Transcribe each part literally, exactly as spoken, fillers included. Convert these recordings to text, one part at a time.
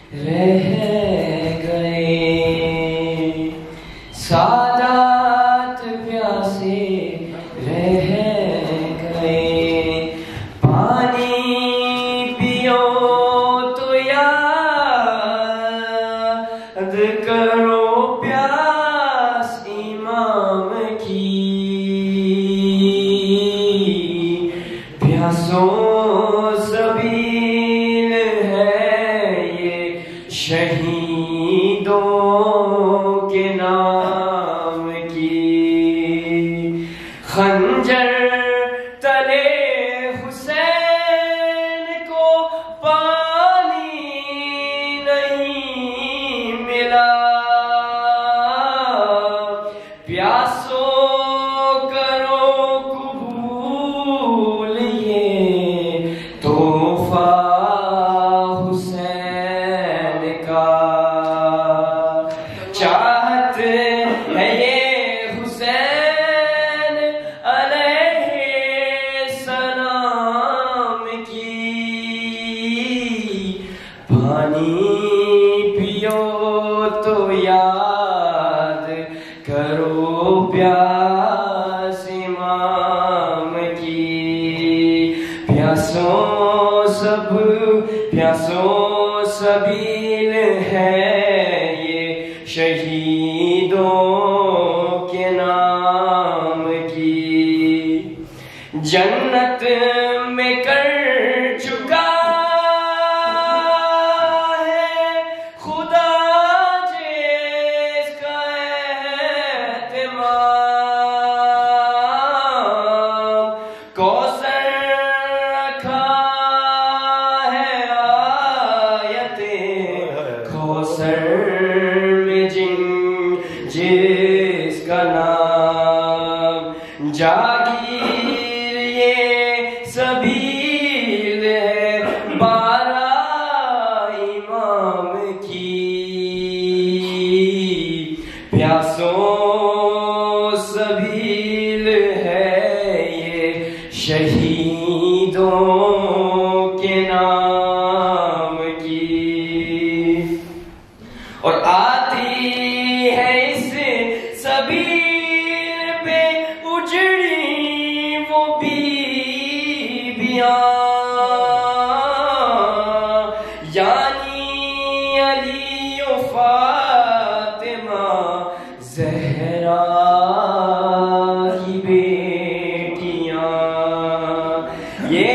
رہ گئے، سادات پیاسے رہ گئے، پانی پیو تو یاد کرو پیاس امام کی، پیاسوں سبیل ہے یہ شہیدوں کے نام کی، خنجر تلے حسین کو پانی نہیں ملا، پیاسوں کرو قبول یہ تحفہ حسین کا، چاہت ہے یہ حسین علیہ السلام کی، پانی پیو تو یاد کرو پیاس امام کی، پیاسوں سب پیاسوں سبیل ہے یہ شہیدوں کے نام کی، جنت میں کر چکا ہے خدا جس کا اہتمام، کوثر رکھا ہے آیت کوثر میں جن جس کا نام، جاگیر یہ سبیل ہے بارہ امام کی، پیاسوں سبیل ہے یہ شہیدوں کے نام کی، اور آتی ہے اس سبیل پہ اجڑی وہ بیویاں، یعنی علی و فاطمہ زہرا کی بیٹیاں، یہ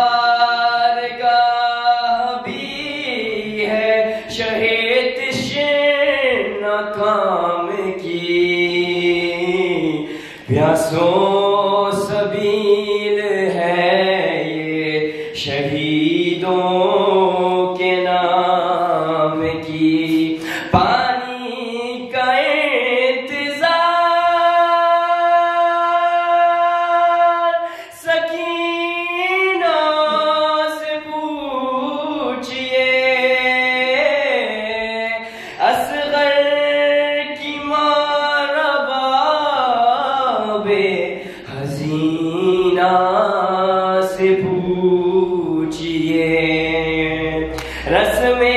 بارگاہ بھی ہے شہید کام کی، پیاسوں سبیل ہے یہ شہیدوں کے نام کی، پانی کا انتظار سکینہ سے پوچھئے، اصغر حسینہ سے پوچھئے، رسم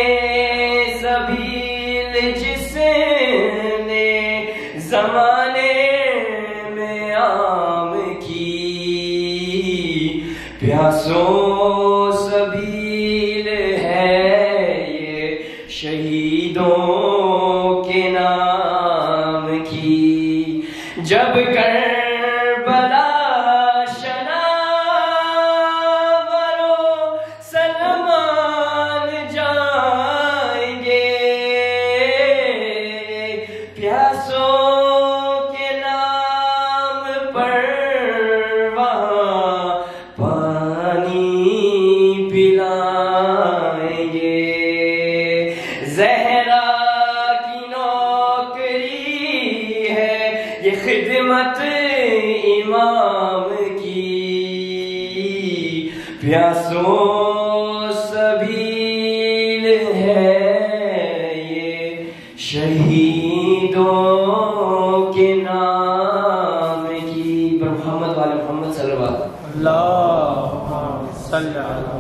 سبیل جس نے زمانے میں عام کی، پیاسوں سبیل ہے یہ شہیدوں کے نام کی، جب کربلا شناورو سلمان جائیں گے، پیاسوں کے نام پر وہاں پانی پلائیں گے، زہرا کی نوکری ہے یہ خدمت امام کی، پیاسوں سبیل ہے یہ شہیدوں کے نام کی، پر محمد والے محمد صلی اللہ علیہ وسلم، اللہ صلی اللہ